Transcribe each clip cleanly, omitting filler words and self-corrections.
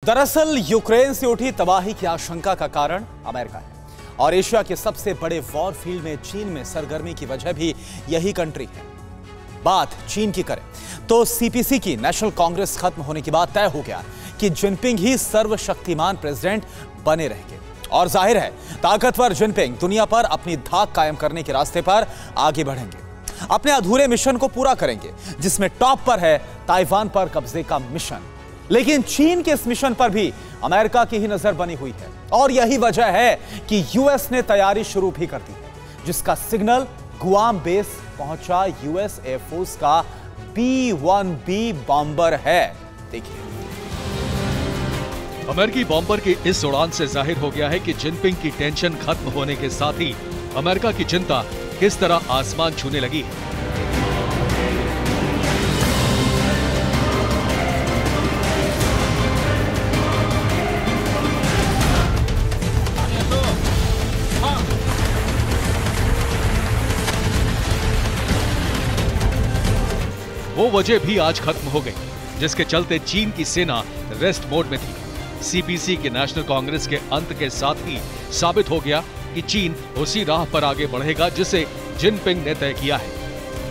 दरअसल यूक्रेन से उठी तबाही की आशंका का कारण अमेरिका है और एशिया के सबसे बड़े वॉर फील्ड में चीन में सरगर्मी की वजह भी यही कंट्री है। बात चीन की करें तो सीपीसी की नेशनल कांग्रेस खत्म होने के बाद तय हो गया कि जिनपिंग ही सर्वशक्तिमान प्रेसिडेंट बने रहेंगे और जाहिर है ताकतवर जिनपिंग दुनिया पर अपनी धाक कायम करने के रास्ते पर आगे बढ़ेंगे, अपने अधूरे मिशन को पूरा करेंगे जिसमें टॉप पर है ताइवान पर कब्जे का मिशन। लेकिन चीन के इस मिशन पर भी अमेरिका की ही नजर बनी हुई है और यही वजह है कि यूएस ने तैयारी शुरू भी कर दी है, जिसका सिग्नल गुआम बेस पहुंचा यूएस एयरफोर्स का B-1B बॉम्बर है। देखिए, अमेरिकी बॉम्बर की इस उड़ान से जाहिर हो गया है कि जिनपिंग की टेंशन खत्म होने के साथ ही अमेरिका की चिंता किस तरह आसमान छूने लगी है। वो वजह भी आज खत्म हो गई, जिसके चलते चीन की सेना रेस्ट मोड में थी। सीपीसी के नेशनल कांग्रेस के अंत के साथ ही साबित हो गया कि चीन उसी राह पर आगे बढ़ेगा जिसे जिनपिंग ने तय किया है।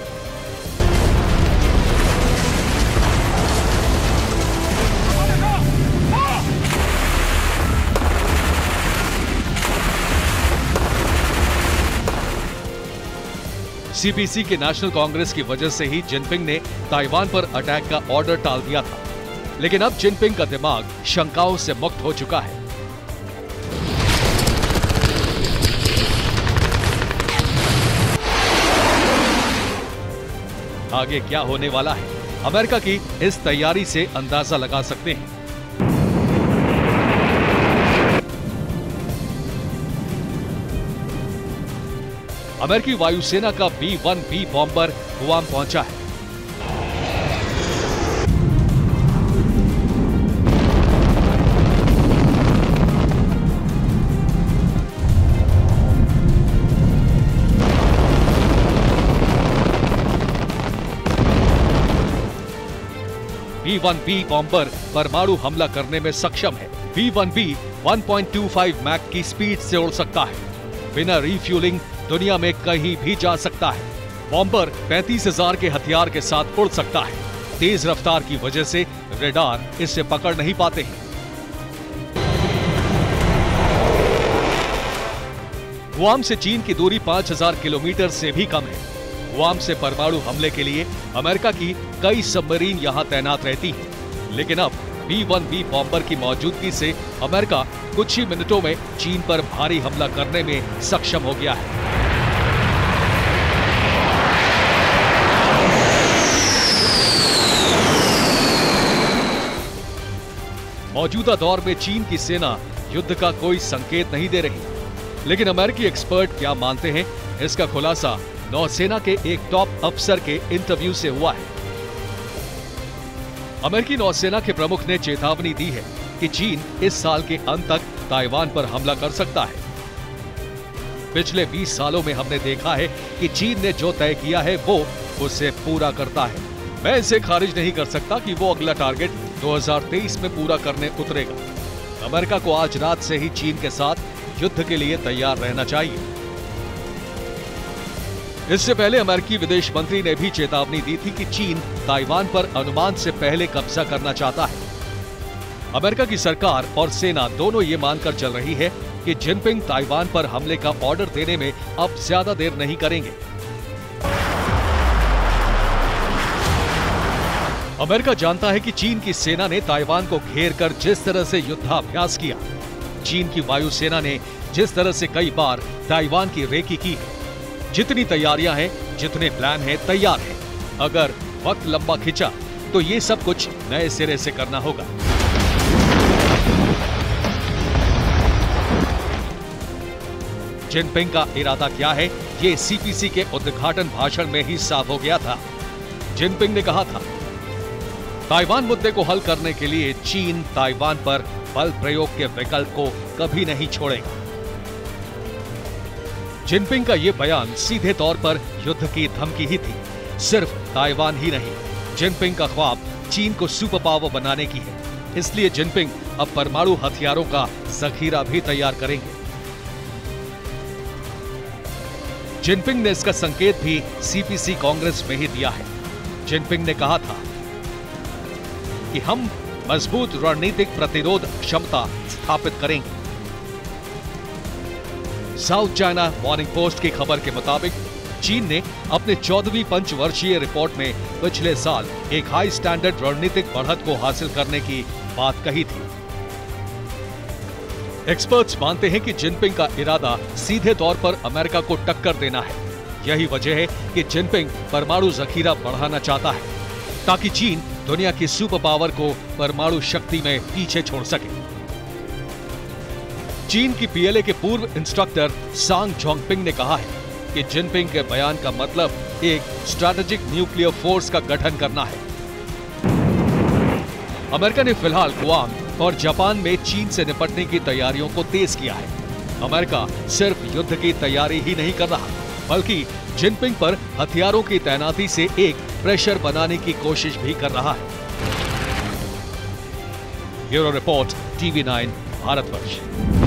सीपीसी के नेशनल कांग्रेस की वजह से ही जिनपिंग ने ताइवान पर अटैक का ऑर्डर टाल दिया था, लेकिन अब जिनपिंग का दिमाग शंकाओं से मुक्त हो चुका है। आगे क्या होने वाला है, अमेरिका की इस तैयारी से अंदाजा लगा सकते हैं। अमेरिकी वायुसेना का B-1B बॉम्बर गुआम पहुंचा है। B-1B बॉम्बर परमाणु हमला करने में सक्षम है। B-1B 1.25 मैक की स्पीड से उड़ सकता है, बिना रिफ्यूलिंग दुनिया में कहीं भी जा सकता है। बॉम्बर 35,000 के हथियार के साथ उड़ सकता है। तेज रफ्तार की वजह से रेडार इसे पकड़ नहीं पाते हैं। गुआम से चीन की दूरी 5,000 किलोमीटर से भी कम है। गुआम से परमाणु हमले के लिए अमेरिका की कई सबमरीन यहां तैनात रहती हैं। लेकिन अब B-1B बॉम्बर की मौजूदगी से अमेरिका कुछ ही मिनटों में चीन पर भारी हमला करने में सक्षम हो गया है। मौजूदा दौर में चीन की सेना युद्ध का कोई संकेत नहीं दे रही, लेकिन अमेरिकी एक्सपर्ट क्या मानते हैं, इसका खुलासा नौसेना के एक टॉप अफसर के इंटरव्यू से हुआ है। अमेरिकी नौसेना के प्रमुख ने चेतावनी दी है कि चीन इस साल के अंत तक ताइवान पर हमला कर सकता है। पिछले 20 सालों में हमने देखा है कि चीन ने जो तय किया है वो उसे पूरा करता है। मैं इसे खारिज नहीं कर सकता कि वो अगला टारगेट 2023 में पूरा करने उतरेगा। अमेरिका को आज रात से ही चीन के साथ युद्ध के लिए तैयार रहना चाहिए। इससे पहले अमेरिकी विदेश मंत्री ने भी चेतावनी दी थी कि चीन ताइवान पर अनुमान से पहले कब्जा करना चाहता है। अमेरिका की सरकार और सेना दोनों ये मानकर चल रही है कि जिनपिंग ताइवान पर हमले का ऑर्डर देने में अब ज्यादा देर नहीं करेंगे। अमेरिका जानता है कि चीन की सेना ने ताइवान को घेर कर जिस तरह से युद्धाभ्यास किया, चीन की वायुसेना ने जिस तरह से कई बार ताइवान की रेकी की है, जितनी तैयारियां हैं, जितने प्लान हैं, तैयार हैं। अगर वक्त लंबा खिंचा तो ये सब कुछ नए सिरे से करना होगा। जिनपिंग का इरादा क्या है, ये सीपीसी के उद्घाटन भाषण में ही साफ हो गया था। जिनपिंग ने कहा था, ताइवान मुद्दे को हल करने के लिए चीन ताइवान पर बल प्रयोग के विकल्प को कभी नहीं छोड़ेगा। जिनपिंग का यह बयान सीधे तौर पर युद्ध की धमकी ही थी। सिर्फ ताइवान ही नहीं, जिनपिंग का ख्वाब चीन को सुपर पावर बनाने की है। इसलिए जिनपिंग अब परमाणु हथियारों का जखीरा भी तैयार करेंगे। जिनपिंग ने इसका संकेत भी सीपीसी कांग्रेस में ही दिया है। जिनपिंग ने कहा था कि हम मजबूत रणनीतिक प्रतिरोध क्षमता स्थापित करेंगे। साउथ चाइना मॉर्निंग पोस्ट की खबर के मुताबिक चीन ने अपने 14वीं पंचवर्षीय रिपोर्ट में पिछले साल एक हाई स्टैंडर्ड रणनीतिक बढ़त को हासिल करने की बात कही थी। एक्सपर्ट्स मानते हैं कि जिनपिंग का इरादा सीधे तौर पर अमेरिका को टक्कर देना है। यही वजह है कि जिनपिंग परमाणु जखीरा बढ़ाना चाहता है ताकि चीन दुनिया की सुपर पावर को परमाणु शक्ति में पीछे छोड़ सके। चीन की पीएलए के पूर्व इंस्ट्रक्टर सांग जोंगपिंग ने कहा है कि जिनपिंग के बयान का मतलब एक स्ट्रैटेजिक न्यूक्लियर फोर्स का गठन करना है। अमेरिका ने फिलहाल गुआम और जापान में चीन से निपटने की तैयारियों को तेज किया है। अमेरिका सिर्फ युद्ध की तैयारी ही नहीं कर रहा, बल्कि जिनपिंग पर हथियारों की तैनाती से एक प्रेशर बनाने की कोशिश भी कर रहा है। Bureau report, TV9 Bharatvarsh.